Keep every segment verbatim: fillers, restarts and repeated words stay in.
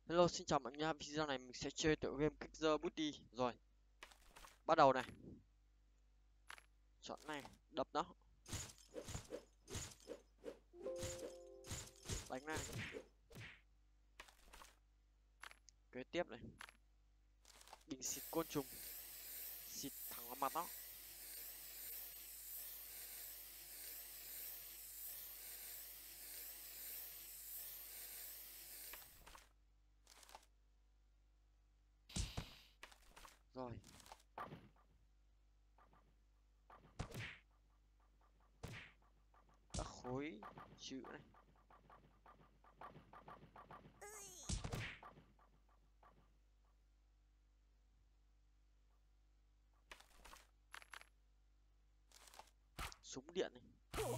Hello, xin chào mọi người nha. Video này mình sẽ chơi tựa game Kick the Booty. Rồi, bắt đầu này. Chọn này, đập nó. Đánh này. Kế tiếp này. Bình xịt côn trùng. Xịt thẳng vào mặt nó. Rồi. Các khối chữ này. Súng điện này.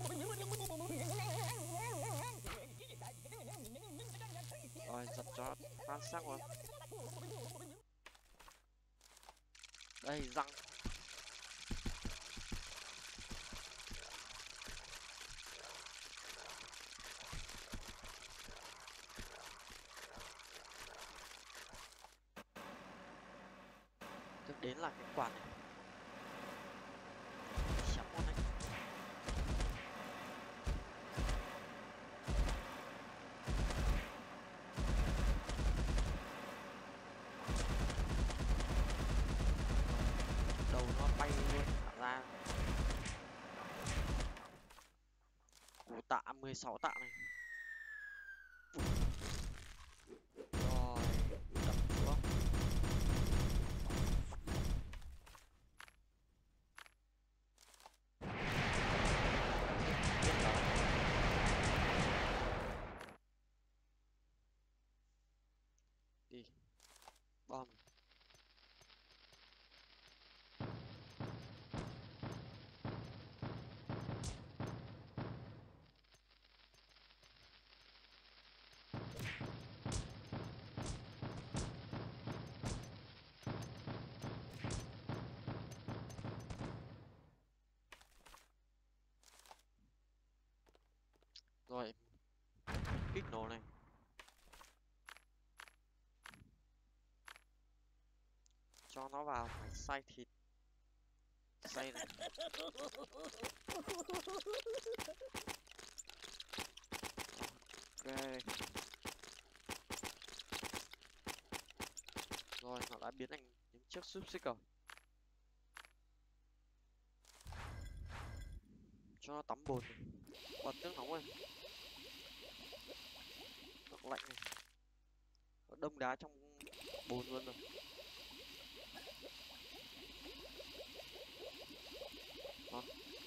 Rồi, giật cho tan xác rồi. Đây, răng. Tiếp đến là cái quạt này. Chém con này. Đầu nó bay luôn thả ra. Củ tạ mười sáu tạ này. Rồi, đập xuống. Đi. Bom. Rồi, kích nổ này. Cho nó vào xay thịt. Xay này. Ok. Rồi, nó đã biến thành những chiếc xúc xích rồi. Cho nó tắm bồn này. Bật nước nóng này. Nước lạnh này. Nó đông đá trong bồn luôn rồi. Đó.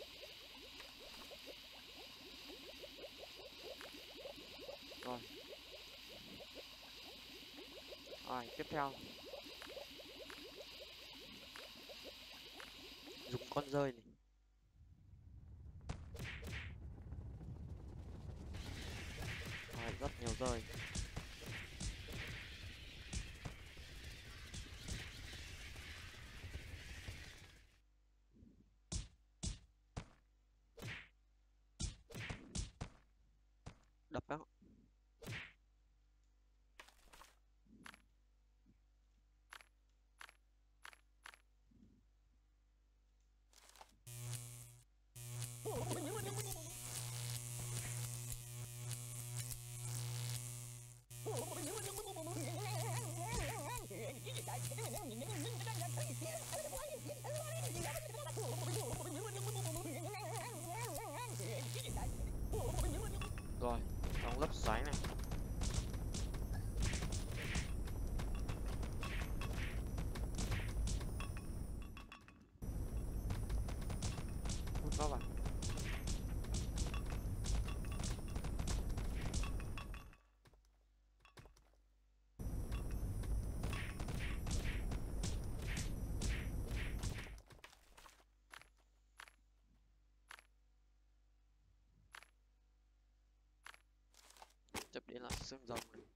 Rồi. Rồi, tiếp theo. Dùng con rơi này. Rồi, rất nhiều rơi. Đập đó. Rồi, trong lấp xoáy này. Hút nó vào. Tiếp đến là xương rồng này.